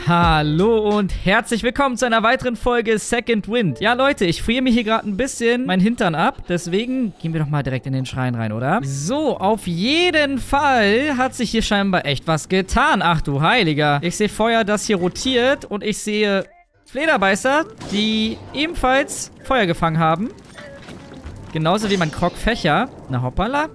Hallo und herzlich willkommen zu einer weiteren Folge Second Wind. Ja, Leute, ich friere mir hier gerade ein bisschen meinen Hintern ab. Deswegen gehen wir doch mal direkt in den Schrein rein, oder? So, auf jeden Fall hat sich hier scheinbar echt was getan. Ach du Heiliger. Ich sehe Feuer, das hier rotiert. Und ich sehe Flederbeißer, die ebenfalls Feuer gefangen haben. Genauso wie mein Krogfächer. Na hoppala.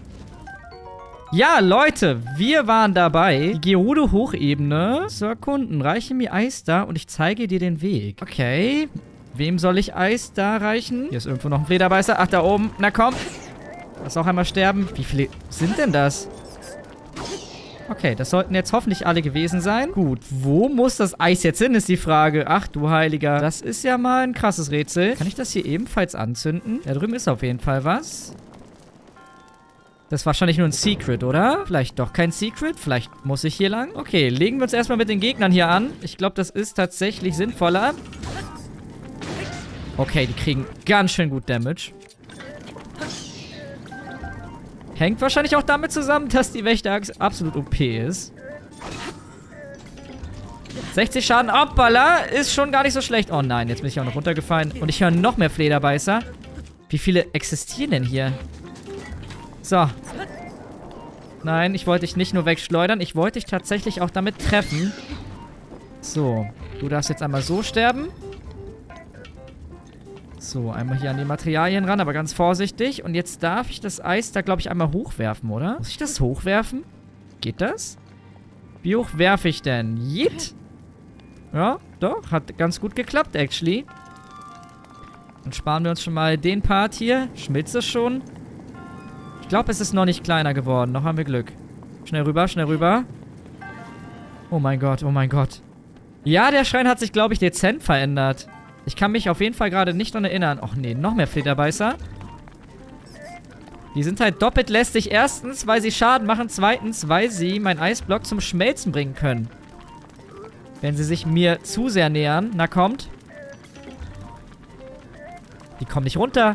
Ja, Leute, wir waren dabei, die Gerudo-Hochebene zu erkunden. Reiche mir Eis da und ich zeige dir den Weg. Okay. Wem soll ich Eis da reichen? Hier ist irgendwo noch ein Flederbeißer. Ach, da oben. Na komm. Lass auch einmal sterben. Wie viele sind denn das? Okay, das sollten jetzt hoffentlich alle gewesen sein. Gut, wo muss das Eis jetzt hin, ist die Frage. Ach du Heiliger. Das ist ja mal ein krasses Rätsel. Kann ich das hier ebenfalls anzünden? Da drüben ist auf jeden Fall was. Das ist wahrscheinlich nur ein Secret, oder? Vielleicht doch kein Secret. Vielleicht muss ich hier lang. Okay, legen wir uns erstmal mit den Gegnern hier an. Ich glaube, das ist tatsächlich sinnvoller. Okay, die kriegen ganz schön gut Damage. Hängt wahrscheinlich auch damit zusammen, dass die Wächteraxt absolut OP ist. 60 Schaden. Hoppala, ist schon gar nicht so schlecht. Oh nein, jetzt bin ich auch noch runtergefallen. Und ich höre noch mehr Flederbeißer. Wie viele existieren denn hier? So. Nein, ich wollte dich nicht nur wegschleudern. Ich wollte dich tatsächlich auch damit treffen. So. Du darfst jetzt einmal so sterben. So, einmal hier an die Materialien ran, aber ganz vorsichtig. Und jetzt darf ich das Eis da, glaube ich, einmal hochwerfen, oder? Muss ich das hochwerfen? Geht das? Wie hoch werfe ich denn? Yeet. Ja, doch. Hat ganz gut geklappt, actually. Dann sparen wir uns schon mal den Part hier. Schmilzt es schon? Ich glaube, es ist noch nicht kleiner geworden. Noch haben wir Glück. Schnell rüber, schnell rüber. Oh mein Gott, oh mein Gott. Ja, der Schrein hat sich, glaube ich, dezent verändert. Ich kann mich auf jeden Fall gerade nicht daran erinnern. Och nee, noch mehr Flederbeißer. Die sind halt doppelt lästig. Erstens, weil sie Schaden machen. Zweitens, weil sie meinen Eisblock zum Schmelzen bringen können. Wenn sie sich mir zu sehr nähern. Na, kommt. Die kommen nicht runter.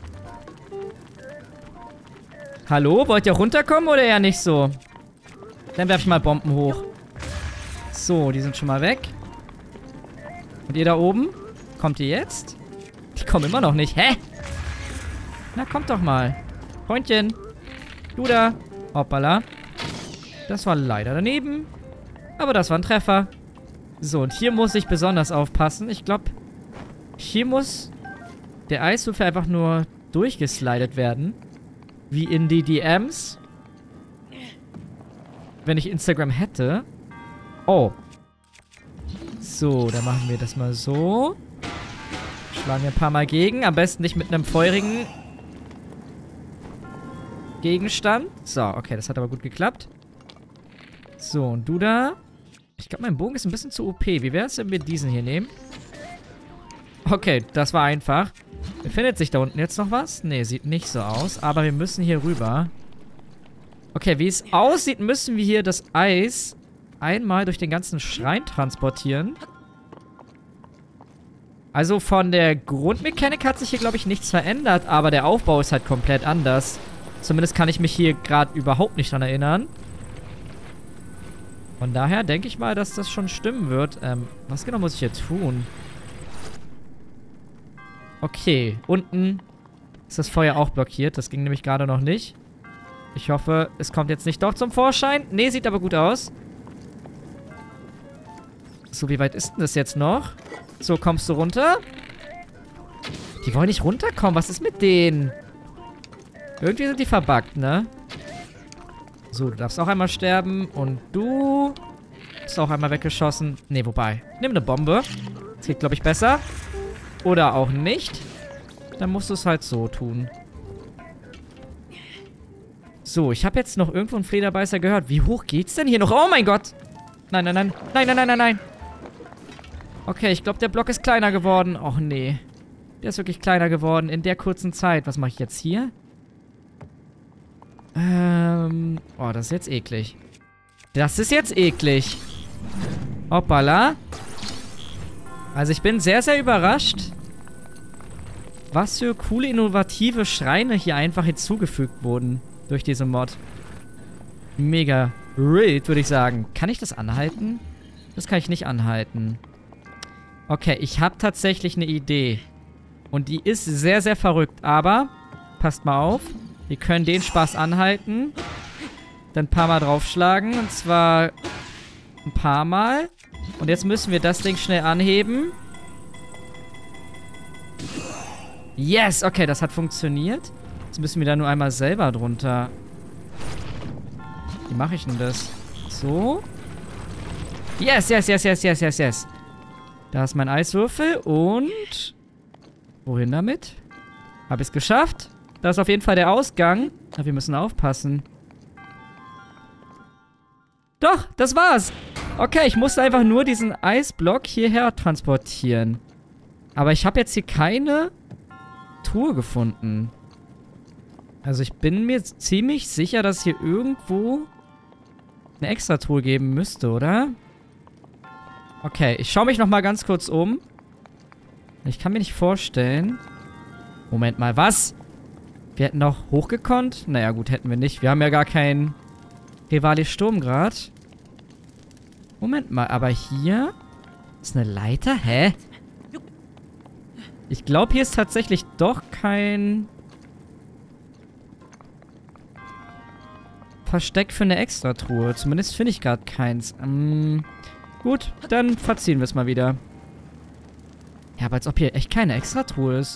Hallo? Wollt ihr runterkommen oder eher nicht so? Dann werfe ich mal Bomben hoch. So, die sind schon mal weg. Und ihr da oben? Kommt ihr jetzt? Die kommen immer noch nicht. Hä? Na, kommt doch mal. Freundchen. Du da. Hoppala. Das war leider daneben. Aber das war ein Treffer. So, und hier muss ich besonders aufpassen. Ich glaube, hier muss der Eiswürfel einfach nur durchgeslidet werden. Wie in die DMs. Wenn ich Instagram hätte. Oh. So, dann machen wir das mal so. Schlagen wir ein paar Mal gegen. Am besten nicht mit einem feurigen Gegenstand. So, okay, das hat aber gut geklappt. So, und du da. Ich glaube, mein Bogen ist ein bisschen zu OP. Wie wäre es, wenn wir diesen hier nehmen? Okay, das war einfach. Befindet sich da unten jetzt noch was? Nee, sieht nicht so aus. Aber wir müssen hier rüber. Okay, wie es aussieht, müssen wir hier das Eis einmal durch den ganzen Schrein transportieren. Also von der Grundmechanik hat sich hier, glaube ich, nichts verändert. Aber der Aufbau ist halt komplett anders. Zumindest kann ich mich hier gerade überhaupt nicht dran erinnern. Von daher denke ich mal, dass das schon stimmen wird. Was genau muss ich hier tun? Okay, unten ist das Feuer auch blockiert. Das ging nämlich gerade noch nicht. Ich hoffe, es kommt jetzt nicht doch zum Vorschein. Nee, sieht aber gut aus. So, wie weit ist denn das jetzt noch? So, kommst du runter? Die wollen nicht runterkommen. Was ist mit denen? Irgendwie sind die verbuggt, ne? So, du darfst auch einmal sterben. Und du bist auch einmal weggeschossen. Nee, wobei. Nimm eine Bombe. Das geht, glaube ich, besser. Oder auch nicht. Dann musst du es halt so tun. So, ich habe jetzt noch irgendwo einen Flederbeißer gehört. Wie hoch geht's denn hier noch? Oh mein Gott! Nein, nein, nein. Nein, nein, nein, nein, nein. Okay, ich glaube, der Block ist kleiner geworden. Och, nee. Der ist wirklich kleiner geworden in der kurzen Zeit. Was mache ich jetzt hier? Oh, das ist jetzt eklig. Das ist jetzt eklig. Hoppala. Also ich bin sehr, sehr überrascht, was für coole, innovative Schreine hier einfach hinzugefügt wurden durch diese Mod. Mega wild, würde ich sagen. Kann ich das anhalten? Das kann ich nicht anhalten. Okay, ich habe tatsächlich eine Idee. Und die ist sehr, sehr verrückt. Aber, passt mal auf. Wir können den Spaß anhalten. Dann ein paar Mal draufschlagen. Und zwar ein paar Mal. Und jetzt müssen wir das Ding schnell anheben. Yes! Okay, das hat funktioniert. Jetzt müssen wir da nur einmal selber drunter. Wie mache ich denn das? So. Yes, yes, yes, yes, yes, yes, yes. Da ist mein Eiswürfel und... Wohin damit? Habe ich es geschafft? Da ist auf jeden Fall der Ausgang. Aber wir müssen aufpassen. Doch, das war's. Okay, ich musste einfach nur diesen Eisblock hierher transportieren. Aber ich habe jetzt hier keine Truhe gefunden. Also ich bin mir ziemlich sicher, dass es hier irgendwo eine extra Truhe geben müsste, oder? Okay, ich schaue mich nochmal ganz kurz um. Ich kann mir nicht vorstellen... Moment mal, was? Wir hätten doch hochgekonnt? Naja, gut, hätten wir nicht. Wir haben ja gar keinen Revali Sturmgrad. Moment mal, aber hier ist eine Leiter? Hä? Ich glaube, hier ist tatsächlich doch kein Versteck für eine Extratruhe. Zumindest finde ich gerade keins. Gut, dann verziehen wir es mal wieder. Ja, aber als ob hier echt keine Extratruhe ist.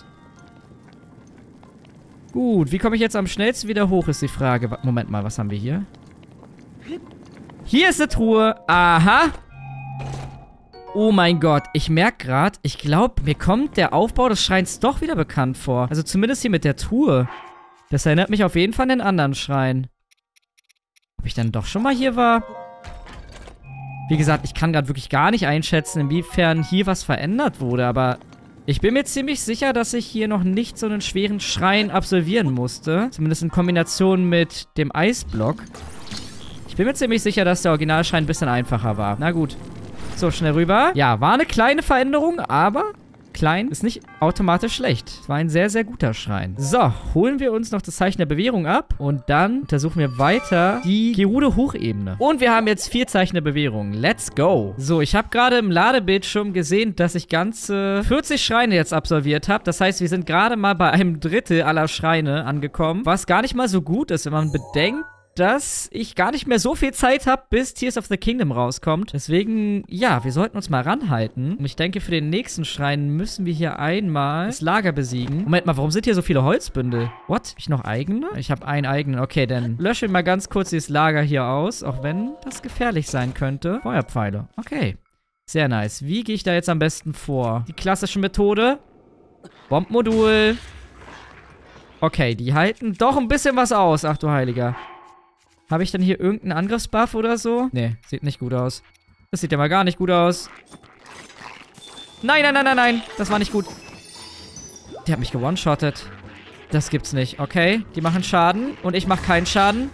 Gut, wie komme ich jetzt am schnellsten wieder hoch, ist die Frage. Moment mal, was haben wir hier? Hier ist eine Truhe. Aha. Oh mein Gott, ich merke gerade, ich glaube, mir kommt der Aufbau des Schreins doch wieder bekannt vor. Also zumindest hier mit der Truhe. Das erinnert mich auf jeden Fall an den anderen Schrein. Ob ich dann doch schon mal hier war? Wie gesagt, ich kann gerade wirklich gar nicht einschätzen, inwiefern hier was verändert wurde, aber ich bin mir ziemlich sicher, dass ich hier noch nicht so einen schweren Schrein absolvieren musste. Zumindest in Kombination mit dem Eisblock. Ich bin mir ziemlich sicher, dass der Originalschrein ein bisschen einfacher war. Na gut. So, schnell rüber. Ja, war eine kleine Veränderung, aber klein ist nicht automatisch schlecht. War ein sehr, sehr guter Schrein. So, holen wir uns noch das Zeichen der Bewährung ab und dann untersuchen wir weiter die Gerudo-Hochebene. Und wir haben jetzt 4 Zeichen der Bewährung. Let's go. So, ich habe gerade im Ladebildschirm gesehen, dass ich ganze 40 Schreine jetzt absolviert habe. Das heißt, wir sind gerade mal bei einem Drittel aller Schreine angekommen, was gar nicht mal so gut ist, wenn man bedenkt, dass ich gar nicht mehr so viel Zeit habe, bis Tears of the Kingdom rauskommt. Deswegen, ja, wir sollten uns mal ranhalten. Und ich denke, für den nächsten Schrein müssen wir hier einmal das Lager besiegen. Moment mal, warum sind hier so viele Holzbündel? What? Hab ich noch eigene? Ich habe einen eigenen. Okay, dann lösche mal ganz kurz dieses Lager hier aus, auch wenn das gefährlich sein könnte. Feuerpfeile. Okay. Sehr nice. Wie gehe ich da jetzt am besten vor? Die klassische Methode. Bombmodul. Okay, die halten doch ein bisschen was aus. Ach du Heiliger. Habe ich denn hier irgendeinen Angriffsbuff oder so? Nee, sieht nicht gut aus. Das sieht ja mal gar nicht gut aus. Nein, nein, nein, nein, nein. Das war nicht gut. Der hat mich gewone-shottet. Das gibt's nicht. Okay, die machen Schaden und ich mache keinen Schaden.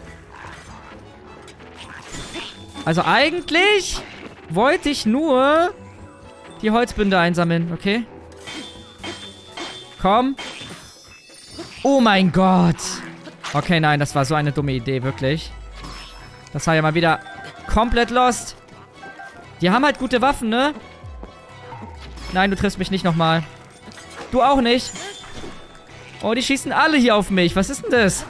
Also eigentlich wollte ich nur die Holzbünde einsammeln, okay? Komm. Oh mein Gott. Okay, nein, das war so eine dumme Idee, wirklich. Das war ja mal wieder komplett lost. Die haben halt gute Waffen, ne? Nein, du triffst mich nicht nochmal. Du auch nicht. Oh, die schießen alle hier auf mich. Was ist denn das?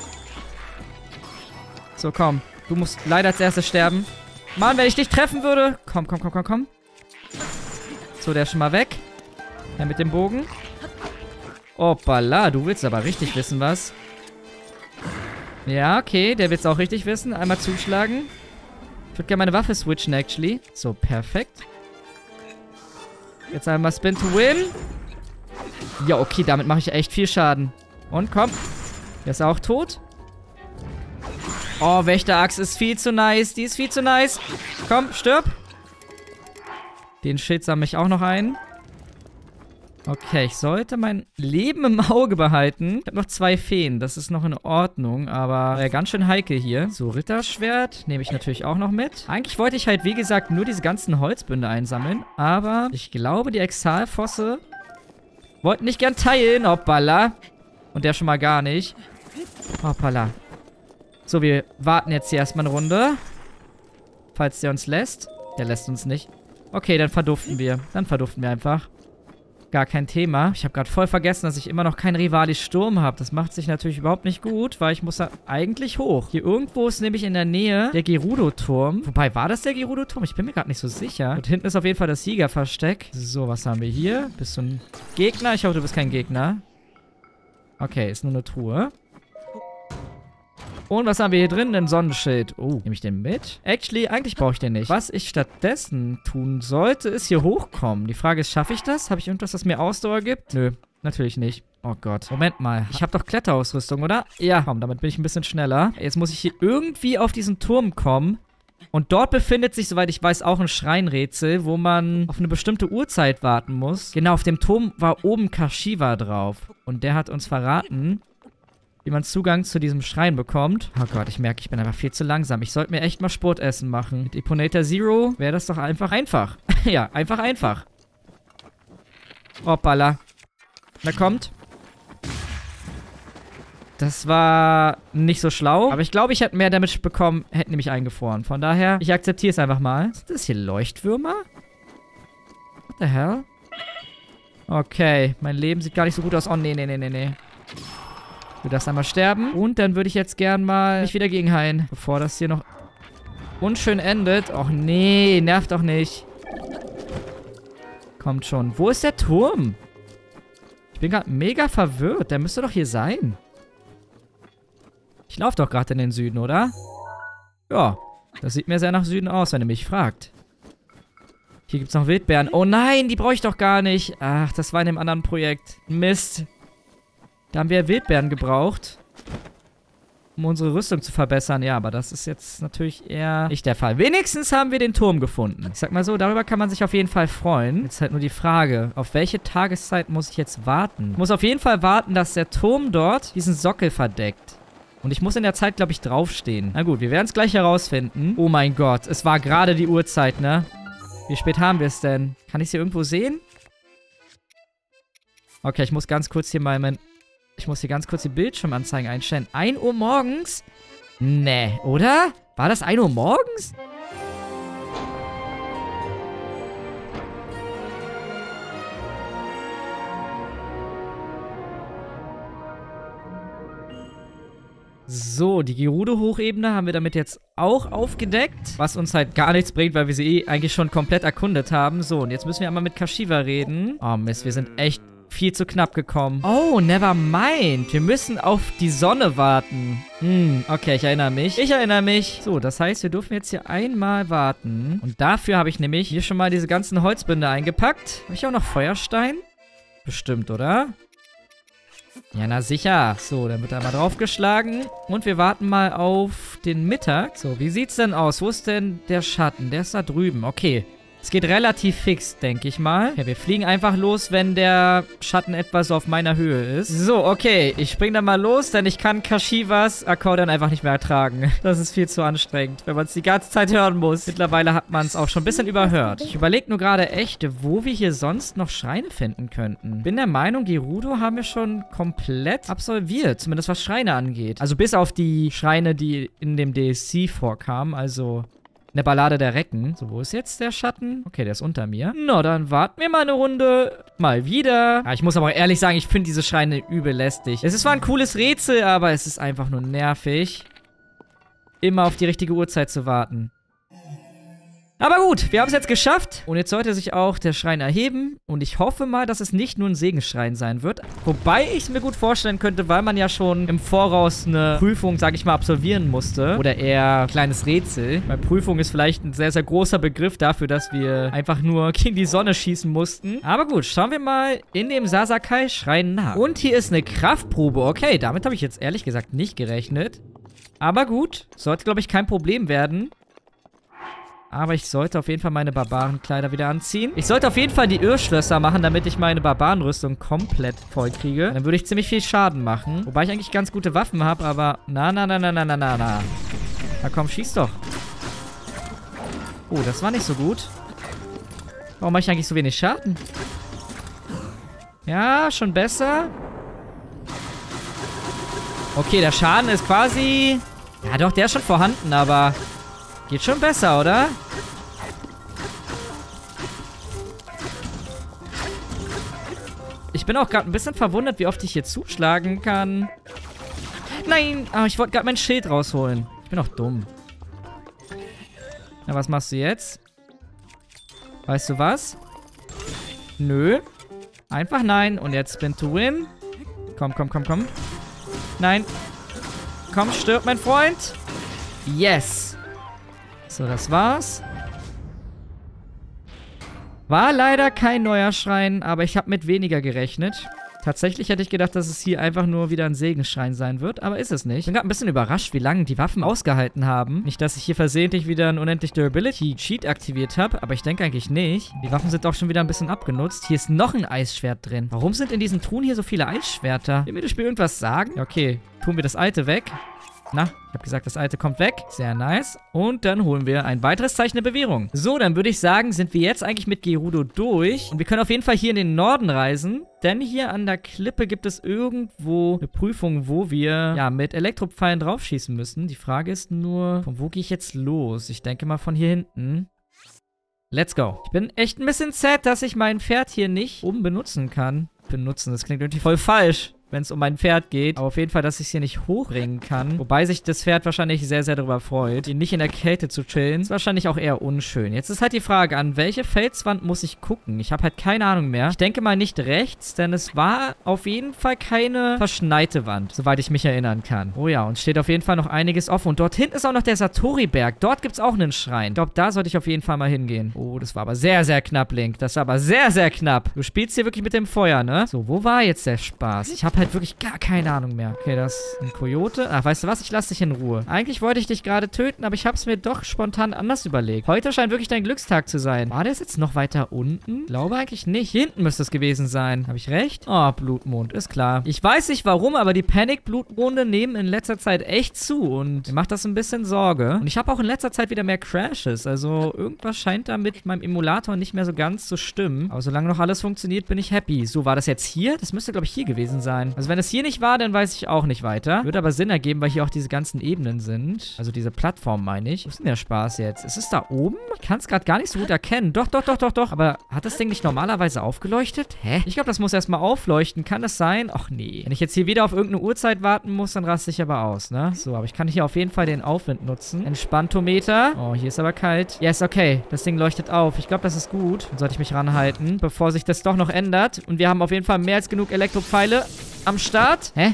So, komm. Du musst leider als erstes sterben. Mann, wenn ich dich treffen würde. Komm, komm, komm, komm, komm. So, der ist schon mal weg. Der mit dem Bogen. Hoppala, du willst aber richtig wissen, was? Ja, okay, der will es auch richtig wissen. Einmal zuschlagen. Ich würde gerne meine Waffe switchen, actually. So, perfekt. Jetzt einmal Spin to Win. Ja, okay, damit mache ich echt viel Schaden. Und, komm. Der ist auch tot. Oh, Wächteraxt ist viel zu nice. Die ist viel zu nice. Komm, stirb. Den Schild sammle ich auch noch ein. Okay, ich sollte mein Leben im Auge behalten. Ich habe noch 2 Feen, das ist noch in Ordnung, aber ganz schön heikel hier. So, Ritterschwert nehme ich natürlich auch noch mit. Eigentlich wollte ich halt, wie gesagt, nur diese ganzen Holzbünde einsammeln, aber ich glaube, die Exalfosse wollten nicht gern teilen. Hoppala. Und der schon mal gar nicht. Hoppala. So, wir warten jetzt hier erstmal eine Runde. Falls der uns lässt. Der lässt uns nicht. Okay, dann verduften wir. Dann verduften wir einfach. Gar kein Thema. Ich habe gerade voll vergessen, dass ich immer noch keinen Rivali-Sturm habe. Das macht sich natürlich überhaupt nicht gut, weil ich muss da eigentlich hoch. Hier irgendwo ist nämlich in der Nähe der Gerudo-Turm. Wobei, war das der Gerudo-Turm? Ich bin mir gerade nicht so sicher. Und hinten ist auf jeden Fall das Siegerversteck. So, was haben wir hier? Bist du ein Gegner? Ich hoffe, du bist kein Gegner. Okay, ist nur eine Truhe. Und was haben wir hier drin? Ein Sonnenschild. Oh, nehme ich den mit? Actually, eigentlich brauche ich den nicht. Was ich stattdessen tun sollte, ist hier hochkommen. Die Frage ist, schaffe ich das? Habe ich irgendwas, das mir Ausdauer gibt? Nö, natürlich nicht. Oh Gott. Moment mal. Ich habe doch Kletterausrüstung, oder? Ja, komm, damit bin ich ein bisschen schneller. Jetzt muss ich hier irgendwie auf diesen Turm kommen. Und dort befindet sich, soweit ich weiß, auch ein Schreinrätsel, wo man auf eine bestimmte Uhrzeit warten muss. Genau, auf dem Turm war oben Kashiwa drauf. Und der hat uns verraten, wie man Zugang zu diesem Schrein bekommt. Oh Gott, ich merke, ich bin einfach viel zu langsam. Ich sollte mir echt mal Sportessen machen. Mit Eponator Zero wäre das doch einfach. Ja, einfach. Hoppala. Da kommt. Das war nicht so schlau. Aber ich glaube, ich hätte mehr Damage bekommen, hätten die mich eingefroren. Von daher, ich akzeptiere es einfach mal. Sind das hier Leuchtwürmer? What the hell? Okay, mein Leben sieht gar nicht so gut aus. Oh, nee. Du darfst einmal sterben. Und dann würde ich jetzt gern mal mich wieder gegenheilen. Bevor das hier noch unschön endet. Och nee, nervt doch nicht. Kommt schon. Wo ist der Turm? Ich bin gerade mega verwirrt. Der müsste doch hier sein. Ich laufe doch gerade in den Süden, oder? Ja, das sieht mir sehr nach Süden aus, wenn ihr mich fragt. Hier gibt es noch Wildbeeren. Oh nein, die brauche ich doch gar nicht. Ach, das war in dem anderen Projekt. Mist. Da haben wir Wildbeeren gebraucht, um unsere Rüstung zu verbessern. Ja, aber das ist jetzt natürlich eher nicht der Fall. Wenigstens haben wir den Turm gefunden. Ich sag mal so, darüber kann man sich auf jeden Fall freuen. Jetzt halt nur die Frage, auf welche Tageszeit muss ich jetzt warten? Ich muss auf jeden Fall warten, dass der Turm dort diesen Sockel verdeckt. Und ich muss in der Zeit, glaube ich, draufstehen. Na gut, wir werden es gleich herausfinden. Oh mein Gott, es war gerade die Uhrzeit, ne? Wie spät haben wir es denn? Kann ich es hier irgendwo sehen? Okay, ich muss ganz kurz hier mal Ich muss hier ganz kurz die Bildschirmanzeigen einstellen. 1 Uhr morgens? Nee, oder? War das 1 Uhr morgens? So, die Gerudo-Hochebene haben wir damit jetzt auch aufgedeckt. Was uns halt gar nichts bringt, weil wir sie eigentlich schon komplett erkundet haben. So, und jetzt müssen wir einmal mit Kashiwa reden. Oh Mist, wir sind echt viel zu knapp gekommen. Oh, never mind. Wir müssen auf die Sonne warten. Okay, ich erinnere mich. So, das heißt, wir dürfen jetzt hier einmal warten. Und dafür habe ich nämlich hier schon mal diese ganzen Holzbünde eingepackt. Habe ich auch noch Feuerstein? Bestimmt, oder? Ja, na sicher. So, dann wird einmal draufgeschlagen. Und wir warten mal auf den Mittag. So, wie sieht's denn aus? Wo ist denn der Schatten? Der ist da drüben. Okay. Es geht relativ fix, denke ich mal. Ja, wir fliegen einfach los, wenn der Schatten etwas so auf meiner Höhe ist. So, okay. Ich spring dann mal los, denn ich kann Kashiwas Akkord dann einfach nicht mehr ertragen. Das ist viel zu anstrengend, wenn man es die ganze Zeit hören muss. Mittlerweile hat man es auch schon ein bisschen überhört. Ich überlege nur gerade echt, wo wir hier sonst noch Schreine finden könnten. Bin der Meinung, Gerudo haben wir schon komplett absolviert. Zumindest was Schreine angeht. Also bis auf die Schreine, die in dem DLC vorkamen. Also in der Ballade der Recken. So, wo ist jetzt der Schatten? Okay, der ist unter mir. Na, dann warten wir mal eine Runde. Mal wieder. Ja, ich muss aber auch ehrlich sagen, ich finde diese Schreine übel lästig. Es ist zwar ein cooles Rätsel, aber es ist einfach nur nervig, immer auf die richtige Uhrzeit zu warten. Aber gut, wir haben es jetzt geschafft. Und jetzt sollte sich auch der Schrein erheben. Und ich hoffe mal, dass es nicht nur ein Segensschrein sein wird. Wobei ich es mir gut vorstellen könnte, weil man ja schon im Voraus eine Prüfung, sag ich mal, absolvieren musste. Oder eher ein kleines Rätsel. Weil Prüfung ist vielleicht ein sehr, sehr großer Begriff dafür, dass wir einfach nur gegen die Sonne schießen mussten. Aber gut, schauen wir mal in dem Sasakai-Schrein nach. Und hier ist eine Kraftprobe. Okay, damit habe ich jetzt ehrlich gesagt nicht gerechnet. Aber gut, sollte, glaube ich, kein Problem werden. Aber ich sollte auf jeden Fall meine Barbarenkleider wieder anziehen. Ich sollte auf jeden Fall die Irrschlösser machen, damit ich meine Barbarenrüstung komplett voll kriege. Dann würde ich ziemlich viel Schaden machen. Wobei ich eigentlich ganz gute Waffen habe, aber na. Na komm, schieß doch. Oh, das war nicht so gut. Warum mache ich eigentlich so wenig Schaden? Ja, schon besser. Okay, der Schaden ist quasi... Ja doch, der ist schon vorhanden, aber... Geht schon besser, oder? bin auch gerade ein bisschen verwundert, wie oft ich hier zuschlagen kann. Nein! Aber ich wollte gerade mein Schild rausholen. Ich bin auch dumm. Na, was machst du jetzt? Weißt du was? Nö. Einfach nein. Und jetzt Spin to Win. Komm, komm, komm, komm. Nein. Komm, stirb, mein Freund. Yes. So, das war's. War leider kein neuer Schrein, aber ich habe mit weniger gerechnet. Tatsächlich hätte ich gedacht, dass es hier einfach nur wieder ein Segenschrein sein wird, aber ist es nicht. Ich bin gerade ein bisschen überrascht, wie lange die Waffen ausgehalten haben. Nicht, dass ich hier versehentlich wieder einen unendlich Durability-Cheat aktiviert habe, aber ich denke eigentlich nicht. Die Waffen sind auch schon wieder ein bisschen abgenutzt. Hier ist noch ein Eisschwert drin. Warum sind in diesen Truhen hier so viele Eisschwerter? Will mir das Spiel irgendwas sagen? Ja, okay, tun wir das alte weg. Na, ich habe gesagt, das alte kommt weg. Sehr nice. Und dann holen wir ein weiteres Zeichen der Bewährung. So, dann würde ich sagen, sind wir jetzt eigentlich mit Gerudo durch. Und wir können auf jeden Fall hier in den Norden reisen. Denn hier an der Klippe gibt es irgendwo eine Prüfung, wo wir, ja, mit Elektropfeilen draufschießen müssen. Die Frage ist nur, von wo gehe ich jetzt los? Ich denke mal von hier hinten. Let's go. Ich bin echt ein bisschen sad, dass ich mein Pferd hier nicht oben benutzen kann. Benutzen, das klingt irgendwie voll falsch, wenn es um mein Pferd geht. Aber auf jeden Fall, dass ich es hier nicht hochbringen kann. Wobei sich das Pferd wahrscheinlich sehr, sehr darüber freut. Ihn nicht in der Kälte zu chillen, ist wahrscheinlich auch eher unschön. Jetzt ist halt die Frage, an welche Felswand muss ich gucken? Ich habe halt keine Ahnung mehr. Ich denke mal nicht rechts, denn es war auf jeden Fall keine verschneite Wand, soweit ich mich erinnern kann. Oh ja, und steht auf jeden Fall noch einiges offen. Und dort hinten ist auch noch der Satori-Berg. Dort gibt es auch einen Schrein. Ich glaube, da sollte ich auf jeden Fall mal hingehen. Oh, das war aber sehr, sehr knapp, Link. Das war aber sehr, sehr knapp. Du spielst hier wirklich mit dem Feuer, ne? So, wo war jetzt der Spaß? Ich habe halt wirklich gar keine Ahnung mehr. Okay, das ist ein Kojote. Ach, weißt du was? Ich lasse dich in Ruhe. Eigentlich wollte ich dich gerade töten, aber ich habe es mir doch spontan anders überlegt. Heute scheint wirklich dein Glückstag zu sein. War das jetzt noch weiter unten? Glaube eigentlich nicht. Hier hinten müsste es gewesen sein. Habe ich recht? Oh, Blutmond. Ist klar. Ich weiß nicht warum, aber die Panic-Blutmonde nehmen in letzter Zeit echt zu und mir macht das ein bisschen Sorge. Und ich habe auch in letzter Zeit wieder mehr Crashes. Also irgendwas scheint da mit meinem Emulator nicht mehr so ganz zu stimmen. Aber solange noch alles funktioniert, bin ich happy. So, war das jetzt hier? Das müsste, glaube ich, hier gewesen sein. Also wenn es hier nicht war, dann weiß ich auch nicht weiter. Würde aber Sinn ergeben, weil hier auch diese ganzen Ebenen sind. Also diese Plattform, meine ich. Wo ist denn der Spaß jetzt? Ist es da oben? Ich kann es gerade gar nicht so gut erkennen. Doch, doch, doch, doch, doch. Aber hat das Ding nicht normalerweise aufgeleuchtet? Hä? Ich glaube, das muss erstmal aufleuchten. Kann das sein? Ach nee. Wenn ich jetzt hier wieder auf irgendeine Uhrzeit warten muss, dann raste ich aber aus, ne? So, aber ich kann hier auf jeden Fall den Aufwind nutzen. Entspanntometer. Oh, hier ist aber kalt. Yes, okay. Das Ding leuchtet auf. Ich glaube, das ist gut. Dann sollte ich mich ranhalten, bevor sich das doch noch ändert. Und wir haben auf jeden Fall mehr als genug Elektropfeile am Start. Hä?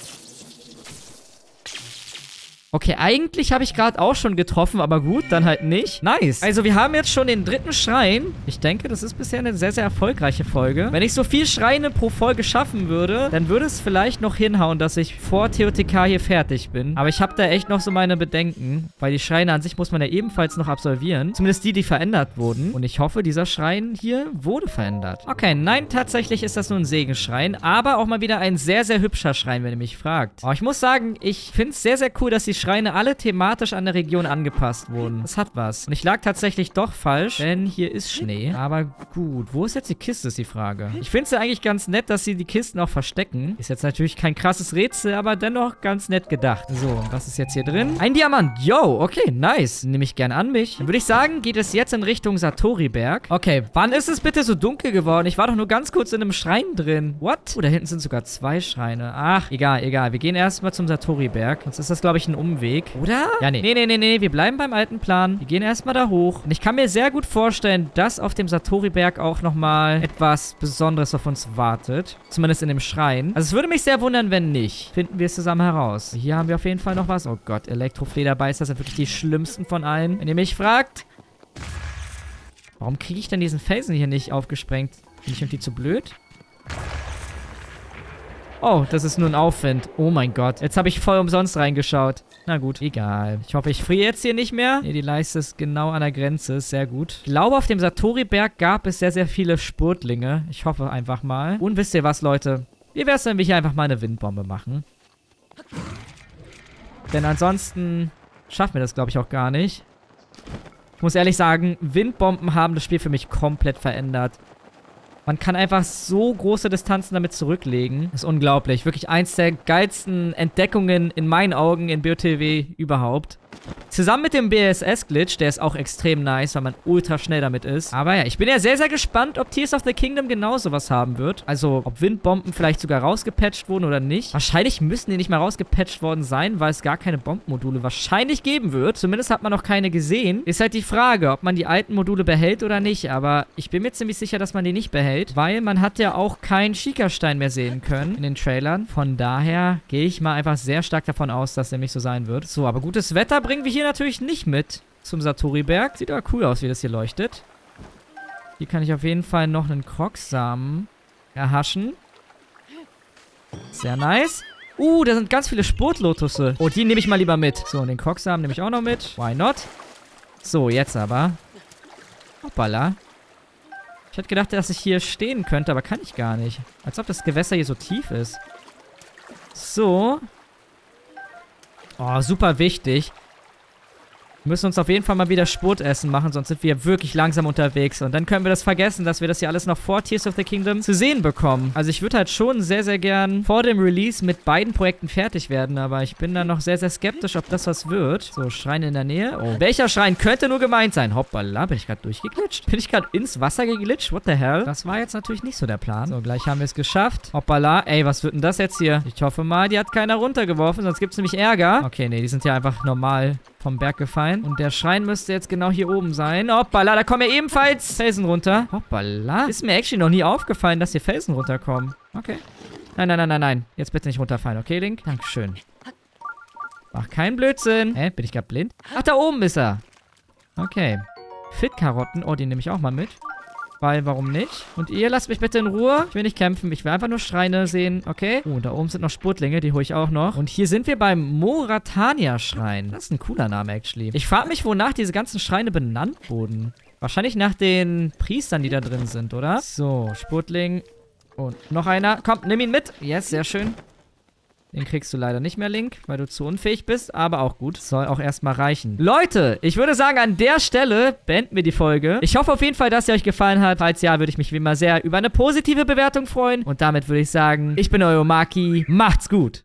Okay, eigentlich habe ich gerade auch schon getroffen, aber gut, dann halt nicht. Nice. Also wir haben jetzt schon den 3. Schrein. Ich denke, das ist bisher eine sehr, sehr erfolgreiche Folge. Wenn ich so viel Schreine pro Folge schaffen würde, dann würde es vielleicht noch hinhauen, dass ich vor TOTK hier fertig bin. Aber ich habe da echt noch so meine Bedenken, weil die Schreine an sich muss man ja ebenfalls noch absolvieren. Zumindest die, die verändert wurden. Und ich hoffe, dieser Schrein hier wurde verändert. Okay, nein, tatsächlich ist das nur ein Segenschrein, aber auch mal wieder ein sehr, sehr hübscher Schrein, wenn ihr mich fragt. Oh, ich muss sagen, ich finde es sehr, sehr cool, dass die Schreine alle thematisch an der Region angepasst wurden. Das hat was. Und ich lag tatsächlich doch falsch, denn hier ist Schnee. Aber gut, wo ist jetzt die Kiste, ist die Frage. Ich finde es ja eigentlich ganz nett, dass sie die Kisten auch verstecken. Ist jetzt natürlich kein krasses Rätsel, aber dennoch ganz nett gedacht. So, was ist jetzt hier drin? Ein Diamant. Yo, okay, nice. Nehme ich gerne an mich. Dann würde ich sagen, geht es jetzt in Richtung Satori-Berg. Okay, wann ist es bitte so dunkel geworden? Ich war doch nur ganz kurz in einem Schrein drin. What? Oh, da hinten sind sogar 2 Schreine. Ach, egal, egal. Wir gehen erstmal zum Satori-Berg. Sonst ist das, glaube ich, ein Umweg. Oder? Ja, nee. Nee. Wir bleiben beim alten Plan. Wir gehen erstmal da hoch. Und ich kann mir sehr gut vorstellen, dass auf dem Satori-Berg auch nochmal etwas Besonderes auf uns wartet. Zumindest in dem Schrein. Also es würde mich sehr wundern, wenn nicht. Finden wir es zusammen heraus. Hier haben wir auf jeden Fall noch was. Oh Gott, Elektroflederbeißer sind wirklich die schlimmsten von allen. Wenn ihr mich fragt, warum kriege ich denn diesen Felsen hier nicht aufgesprengt? Bin ich irgendwie zu blöd? Oh, das ist nur ein Aufwind. Oh mein Gott. Jetzt habe ich voll umsonst reingeschaut. Na gut, egal. Ich hoffe, ich friere jetzt hier nicht mehr. Nee, die Leiste ist genau an der Grenze. Sehr gut. Ich glaube, auf dem Satori-Berg gab es sehr, sehr viele Spurtlinge. Ich hoffe einfach mal. Und wisst ihr was, Leute? Wie wäre es, wenn wir hier einfach mal eine Windbombe machen? Denn ansonsten schaffen wir das, glaube ich, auch gar nicht. Ich muss ehrlich sagen, Windbomben haben das Spiel für mich komplett verändert. Man kann einfach so große Distanzen damit zurücklegen. Das ist unglaublich. Wirklich eins der geilsten Entdeckungen in meinen Augen in BOTW überhaupt. Zusammen mit dem BSS-Glitch, der ist auch extrem nice, weil man ultra schnell damit ist. Aber ja, ich bin ja sehr, sehr gespannt, ob Tears of the Kingdom genau sowas haben wird. Also, ob Windbomben vielleicht sogar rausgepatcht wurden oder nicht. Wahrscheinlich müssten die nicht mal rausgepatcht worden sein, weil es gar keine Bombenmodule wahrscheinlich geben wird. Zumindest hat man noch keine gesehen. Ist halt die Frage, ob man die alten Module behält oder nicht. Aber ich bin mir ziemlich sicher, dass man die nicht behält, weil man hat ja auch keinen Schikastein mehr sehen können in den Trailern. Von daher gehe ich mal einfach sehr stark davon aus, dass der nicht so sein wird. So, aber gutes Wetter bringen wir hier natürlich nicht mit zum Satori-Berg. Sieht aber cool aus, wie das hier leuchtet. Hier kann ich auf jeden Fall noch einen Krogsamen erhaschen. Sehr nice. Da sind ganz viele Spurtlotusse. Oh, die nehme ich mal lieber mit. So, und den Krogsamen nehme ich auch noch mit. Why not? So, jetzt aber. Hoppala. Ich hätte gedacht, dass ich hier stehen könnte, aber kann ich gar nicht. Als ob das Gewässer hier so tief ist. So. Oh, super wichtig. Wir müssen uns auf jeden Fall mal wieder Spurtessen machen, sonst sind wir wirklich langsam unterwegs. Und dann können wir das vergessen, dass wir das hier alles noch vor Tears of the Kingdom zu sehen bekommen. Also ich würde halt schon sehr, sehr gern vor dem Release mit beiden Projekten fertig werden. Aber ich bin da noch sehr, sehr skeptisch, ob das was wird. So, Schrein in der Nähe. Oh, welcher Schrein könnte nur gemeint sein? Hoppala, bin ich gerade durchgeglitscht? Bin ich gerade ins Wasser geglitscht? What the hell? Das war jetzt natürlich nicht so der Plan. So, gleich haben wir es geschafft. Hoppala. Ey, was wird denn das jetzt hier? Ich hoffe mal, die hat keiner runtergeworfen, sonst gibt es nämlich Ärger. Okay, nee, die sind ja einfach normal vom Berg gefallen. Und der Schrein müsste jetzt genau hier oben sein. Hoppala, da kommen ja ebenfalls Felsen runter. Hoppala. Ist mir actually noch nie aufgefallen, dass hier Felsen runterkommen. Okay. Nein, nein, nein, nein, nein. Jetzt bitte nicht runterfallen, okay, Link? Dankeschön. Mach keinen Blödsinn. Hä? Bin ich gerade blind? Ach, da oben ist er. Okay. Fit-Karotten. Oh, die nehme ich auch mal mit. Weil, warum nicht? Und ihr lasst mich bitte in Ruhe. Ich will nicht kämpfen. Ich will einfach nur Schreine sehen. Okay. Oh, da oben sind noch Spurtlinge. Die hole ich auch noch. Und hier sind wir beim Moratania-Schrein. Das ist ein cooler Name, actually. Ich frage mich, wonach diese ganzen Schreine benannt wurden. Wahrscheinlich nach den Priestern, die da drin sind, oder? So, Spurtling. Und noch einer. Komm, nimm ihn mit. Yes, sehr schön. Den kriegst du leider nicht mehr, Link, weil du zu unfähig bist, aber auch gut. Soll auch erstmal reichen. Leute, ich würde sagen, an der Stelle beenden wir die Folge. Ich hoffe auf jeden Fall, dass sie euch gefallen hat. Falls ja, würde ich mich wie immer sehr über eine positive Bewertung freuen. Und damit würde ich sagen, ich bin euer Maki. Macht's gut!